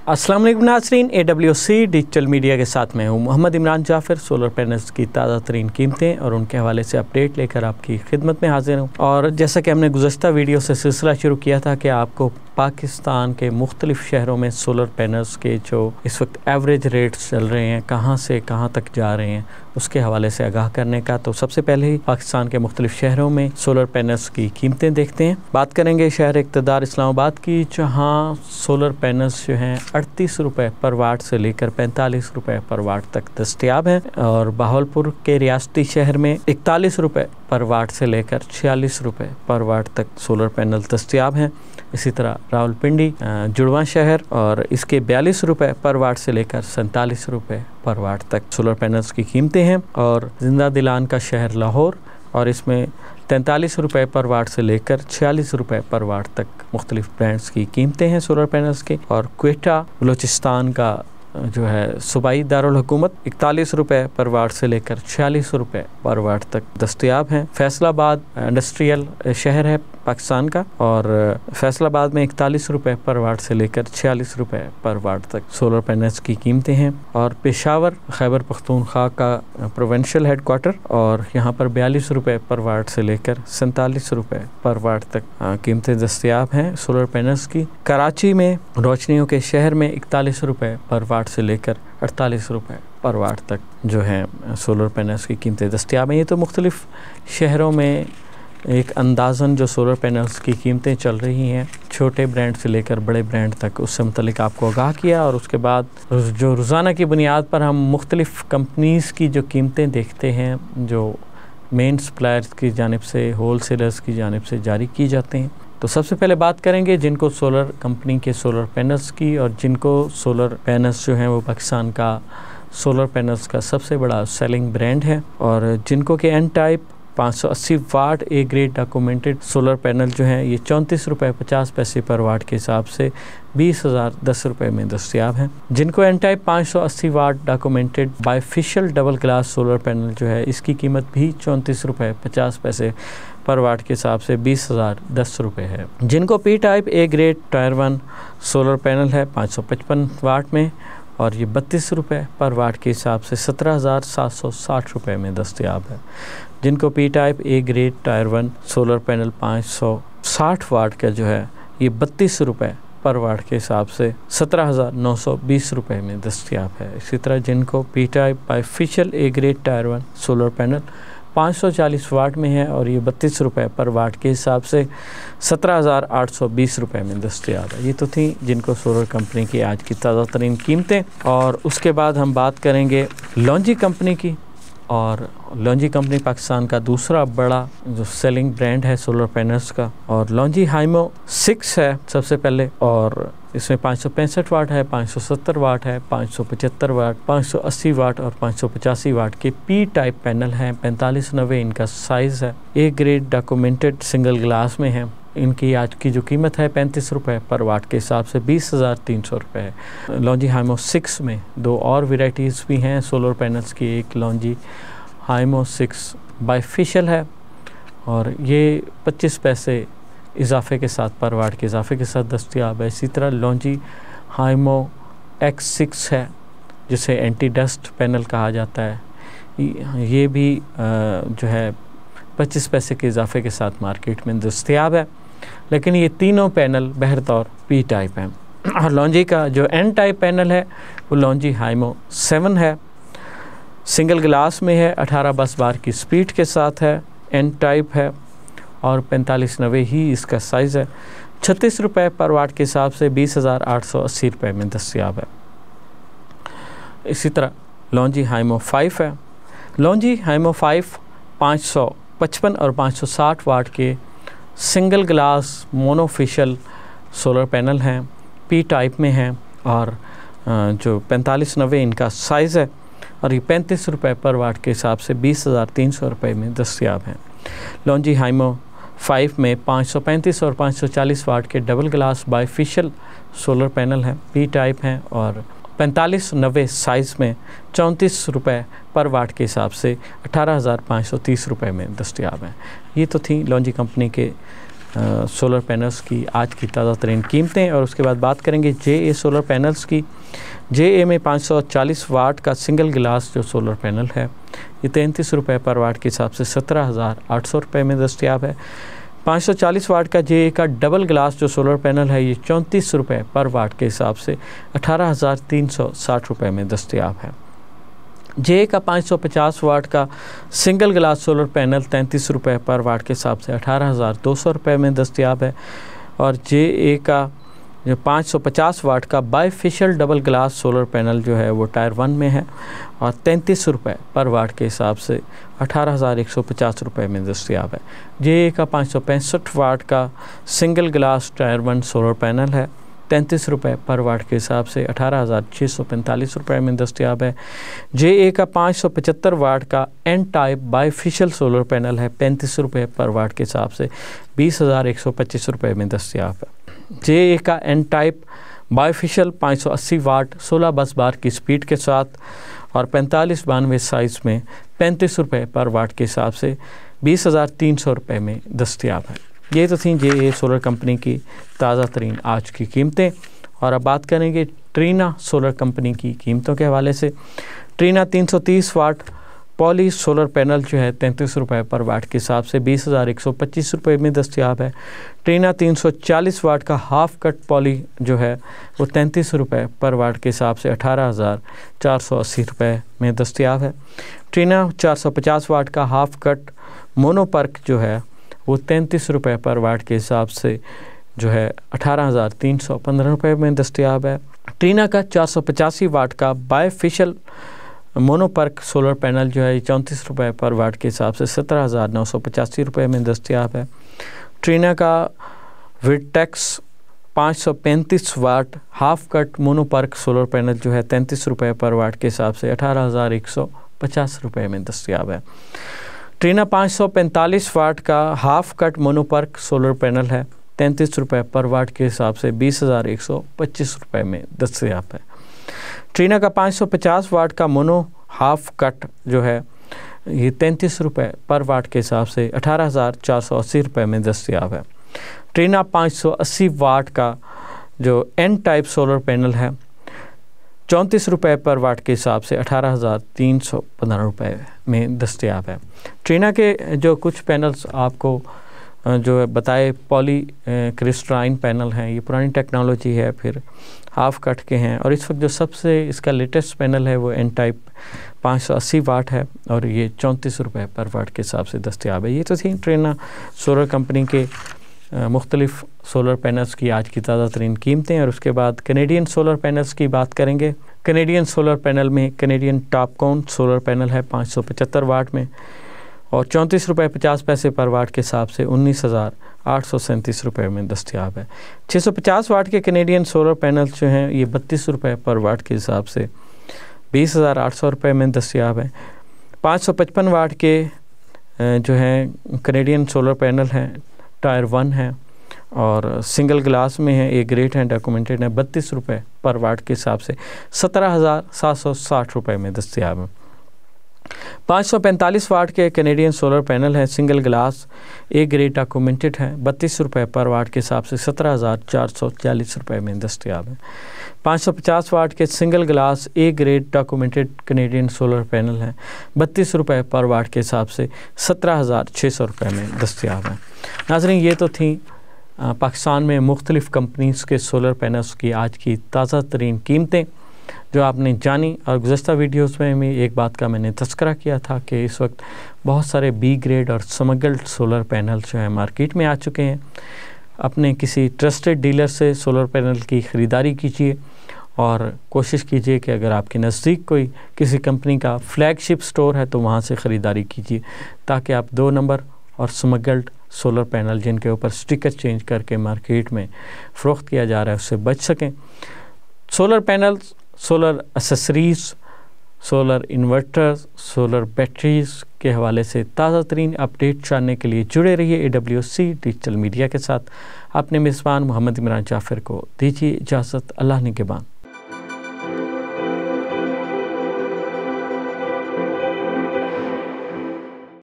अस्सलाम वालेकुम नाज़रीन, AWC डिजिटल मीडिया के साथ मैं हूं मोहम्मद इमरान जाफ़र। सोलर पैनल्स की ताज़ा तरीन कीमतें और उनके हवाले से अपडेट लेकर आपकी खिदमत में हाजिर हूं। और जैसा कि हमने गुज़श्ता वीडियो से सिलसिला शुरू किया था कि आपको पाकिस्तान के मुख्तलिफ़ शहरों में सोलर पैनल्स के जो इस वक्त एवरेज रेट्स चल रहे हैं, कहाँ से कहाँ तक जा रहे हैं, उसके हवाले से आगाह करने का। तो सबसे पहले ही पाकिस्तान के मुख्तलिफ़ शहरों में सोलर पैनल्स की कीमतें देखते हैं। बात करेंगे शहर इक़्तिदार इस्लामाबाद की, जहाँ सोलर पैनल्स जो हैं 38 रुपये पर वाट से लेकर 45 रुपये पर वाट तक दस्तयाब हैं। और बहावलपुर के रियासती शहर में 41 रुपये पर वाट से लेकर 46 रुपये पर वाट तक सोलर पैनल दस्तयाब हैं। इसी तरह रावलपिंडी जुड़वा शहर और इसके 42 रुपये पर वाट से लेकर 47 रुपये पर वाट तक सोलर पैनल्स की कीमतें हैं। और जिंदा दिलान का शहर लाहौर और इसमें 43 रुपये पर वाट से लेकर 46 रुपये पर वाट तक मुख्तलिफ ब्रांड्स की कीमतें हैं सोलर पैनल्स की। और क्वेटा बलूचिस्तान का जो है सूबाई दारुल हुकूमत 41 रुपये पर वाट से लेकर 46 रुपये पर वाट तक दस्तयाब हैं। फैसलाबाद इंडस्ट्रियल शहर है पाकिस्तान का और फैसलाबाद में 41 रुपये पर वाट से लेकर 46 रुपये पर वाट तक सोलर पैनल्स की कीमतें हैं। और पेशावर खैबर पख्तूनख्वा का प्रोविंशियल हेडक्वार्टर और यहाँ पर 42 रुपये पर वाट से लेकर 47 रुपये पर वाट तक कीमतें दस्तयाब हैं सोलर पैनल्स की। कराची में रोशनियों के शहर में 41 रुपये पर वाट से लेकर 48 रुपये पर वाट तक जो है सोलर पैनल्स की कीमतें दस्तयाब हैं। ये तो मुख्तलिफ़ शहरों में एक अंदाज़न जो सोलर पैनल्स की कीमतें चल रही हैं, छोटे ब्रांड से लेकर बड़े ब्रांड तक, उससे मुतल्लिक आपको आगाह किया। और उसके बाद जो रोज़ाना की बुनियाद पर हम मुख्तलिफ़ कंपनीज़ की जो कीमतें देखते हैं, जो मेन सप्लायर्स की जानिब से, होल सेलर्स की जानिब से जारी की जाते हैं। तो सबसे पहले बात करेंगे जिनको सोलर कंपनी के सोलर पैनल्स की, और जिनको सोलर पैनल्स जो हैं वो पाकिस्तान का सोलर पैनल्स का सबसे बड़ा सेलिंग ब्रांड है। और जिनको के N type 580 watt A grade documented solar panel जो हैं ये 34 रुपये 50 पैसे पर वाट के हिसाब से 20,010 रुपये में दस्तयाब हैं। जिनको N type 580 watt documented bifacial double glass solar panel जो है इसकी कीमत भी 34 रुपये 50 पैसे पर वाट के हिसाब से 20,010 रुपये है। जिनको P type A grade tier 1 solar panel है 555 वाट में और ये 32 रुपये पर वाट के हिसाब से 17,760 रुपये में दस्तयाब है। जिनको P type A grade tier 1 solar panel 560 watt का जो है ये 32 रुपये पर वाट के हिसाब से 17,920 रुपये में दस्तयाब है। इसी तरह जिनको P type bifacial A grade tier 1 solar panel 540 watt में है और ये 32 रुपये पर वाट के हिसाब से 17,820 रुपये में दस्तयाब है। ये तो थी जिनको सोलर कंपनी की आज की ताज़ा तरीन कीमतें। और उसके बाद हम बात करेंगे लॉन्जी कंपनी की। और लॉन्जी कंपनी पाकिस्तान का दूसरा बड़ा जो सेलिंग ब्रांड है सोलर पैनल्स का। और लॉन्जी हाइमो 6 है सबसे पहले, और इसमें 565 वाट है, 570 वाट है, 575 वाट, 580 वाट और 585 वाट के पी टाइप पैनल हैं। 4590 इनका साइज़ है। A grade documented single glass में है। इनकी आज की जो कीमत है 35 रुपये पर वाट के हिसाब से 20,300 रुपये है। लॉन्जी हाइमो 6 में 2 और वेराइटीज़ भी हैं सोलर पैनल्स की। एक लॉन्जी हाइमो 6 बाइफिशियल है और ये 25 पैसे इजाफे के साथ पर वाट के इजाफे के साथ दस्तयाब है। इसी तरह लॉन्जी हाइमो X6 है जिसे एंटी डस्ट पैनल कहा जाता है। ये भी जो है 25 पैसे के इजाफे के साथ मार्केट में दस्तयाब है। लेकिन ये तीनों पैनल बहरतौर पी टाइप हैं। और लॉन्जी का जो एन टाइप पैनल है वो लॉन्जी हाइमो 7 है। सिंगल ग्लास में है, 18 बस बार की स्पीड के साथ है, एन टाइप है और 4590 ही इसका साइज़ है। 36 रुपये पर वाट के हिसाब से 20,880 रुपये में दस्तयाब है। इसी तरह लॉन्जी हाइमो 5 है। लॉन्जी हाइमो 5 555 और 560 वाट के single glass monofacial solar panel हैं, पी टाइप में हैं और जो 4590 इनका साइज़ है और ये 35 रुपये पर वाट के हिसाब से 20,300 रुपये में दस्तयाब हैं। लॉन्जी हाइमो 5 में 535 और 540 वाट के double glass bifacial solar panel हैं, पी टाइप हैं और 4590 साइज़ में 34 रुपये पर वाट के हिसाब से 18,530 रुपये में दस्तयाब हैं। ये तो थी लॉन्जी कंपनी के सोलर पैनल्स की आज की ताज़ा तरीन कीमतें, और उसके बाद बात करेंगे JA सोलर पैनल्स की। JA में 540 वाट का सिंगल गिलास जो सोलर पैनल है ये 33 रुपये पर वाट के हिसाब से 17,800 रुपये में दस्तयाब है। 540 वाट का JA का डबल ग्लास जो सोलर पैनल है ये 34 रुपये पर वाट के हिसाब से 18,360 रुपये में दस्तयाब है। JA का 550 वाट का सिंगल ग्लास सोलर पैनल 33 रुपये पर वाट के हिसाब से 18,200 रुपये में दस्तयाब है। और JA का जो 550 वाट का bifacial double glass solar panel जो है वो टायर 1 में है और 33 रुपये पर वाट के हिसाब से 18,150 रुपये में दस्तयाब है। JA का 565 वाट का single glass tier 1 solar panel है 33 रुपये पर वाट के हिसाब से 18,645 रुपये में दस्तयाब है। JA का 575 वाट का N type bifacial solar panel है 35 रुपये पर वाट के हिसाब से 20,125 रुपये में दस्तयाब है। JA का N टाइप बाईफिशियल 580 वाट 16 बस बार की स्पीड के साथ और 4592 साइज़ में 35 रुपये पर वाट के हिसाब से 20,300 रुपये में दस्तयाब है। ये तो थी JA सोलर कंपनी की ताज़ा तरीन आज की कीमतें। और अब बात करेंगे ट्रीना सोलर कंपनी की कीमतों के हवाले से। Trina 330 watt poly solar panel जो है 33 रुपये पर वाट के हिसाब से 20,125 रुपये में दस्तयाब है। ट्रीना 340 वाट का हाफ कट पॉली जो है वो 33 रुपये पर वाट के हिसाब से 18,480 रुपये में दस्तयाब है। ट्रीना 450 वाट का हाफ कट मोनोपर्क जो है वो 33 रुपये पर वाट के हिसाब से जो है 18,315 रुपये में दस्तयाब है। ट्रीना का 485 वाट का बाईफिशियल मोनोपर्क सोलर पैनल जो है 34 रुपये पर वाट के हिसाब से 17,985 रुपये में दस्तयाब है। ट्रीना का Vertex 535 watt half cut mono PERC solar panel जो है 33 रुपये पर वाट के हिसाब से 18,150 रुपये में दस्तयाब है। ट्रीना 545 वाट का half cut mono PERC solar panel है 33 रुपये पर वाट के हिसाब से 20,125 रुपये में दस्तयाब है। ट्रीना का 550 वाट का मोनो हाफ कट जो है ये 33 रुपये पर वाट के हिसाब से 18,480 रुपये में दस्तयाब है। ट्रीना 580 वाट का जो N टाइप सोलर पैनल है 34 रुपये पर वाट के हिसाब से 18,315 रुपये में दस्तयाब है। ट्रीना के जो कुछ पैनल्स आपको जो है बताए पॉली क्रिस्टलाइन पैनल हैं, ये पुरानी टेक्नोलॉजी है, फिर हाफ कट के हैं और इस वक्त जो सबसे इसका लेटेस्ट पैनल है वो N टाइप 580 वाट है और ये 34 रुपये पर वाट के हिसाब से दस्तयाब है। ये तो थी ट्रीना सोलर कंपनी के मुख्तलिफ सोलर पैनल्स की आज की ताज़ा तरीन कीमतें। और उसके बाद कैनेडियन सोलर पैनल्स की बात करेंगे। कैनेडियन सोलर पैनल में कैनेडियन टॉपकॉन सोलर पैनल है 575 वाट में और 34 रुपये 50 पैसे पर वाट के हिसाब से 19,837 रुपये में दस्तयाब है। 650 वाट के कैनेडियन सोलर पैनल्स जो हैं ये 32 रुपये पर वाट के हिसाब से 20,800 रुपये में दस्तयाब है। 555 वाट के जो हैं कैनेडियन सोलर पैनल हैं टायर 1 है और सिंगल ग्लास में है, एक ग्रेट है, डॉक्यूमेंटेड है, 32 रुपये पर वाट के हिसाब से 17,760 रुपये में दस्तयाब है। 545 वाट के कैनेडियन सोलर पैनल है सिंगल ग्लास, एक ग्रेड डॉक्यूमेंटेड है, 32 रुपये पर वाट के हिसाब से 17,440 रुपये में दस्तयाब है। 550 वाट के सिंगल ग्लास एक grade documented Canadian solar panel है 32 रुपये पर वाट के हिसाब से 17,600 रुपये में दस्तयाब है। नाज़रीन, ये तो थी पाकिस्तान में मुख्तलिफ़ कंपनीज़ के सोलर पैनल्स की आज की ताज़ा तरीन कीमतें जो आपने जानी। और गुज़श्ता वीडियोस में भी एक बात का मैंने तज़किरा किया था कि इस वक्त बहुत सारे बी ग्रेड और स्मगल्ड सोलर पैनल जो है मार्केट में आ चुके हैं। अपने किसी ट्रस्टेड डीलर से सोलर पैनल की ख़रीदारी कीजिए और कोशिश कीजिए कि अगर आपके नज़दीक कोई किसी कंपनी का फ्लैगशिप स्टोर है तो वहाँ से ख़रीदारी कीजिए ताकि आप 2 नंबर और स्मगल्ड सोलर पैनल जिनके ऊपर स्टिकर चेंज करके मार्केट में फ़रोख्त किया जा रहा है उससे बच सकें। Solar panels, solar accessories, solar inverters, solar batteries के हवाले से ताज़ा तरीन अपडेट जानने के लिए जुड़े रहिए AWC डिजिटल मीडिया के साथ। अपने मेज़बान मोहम्मद इमरान जाफ़र को दीजिए इजाज़त। अल्लाह निगहबान।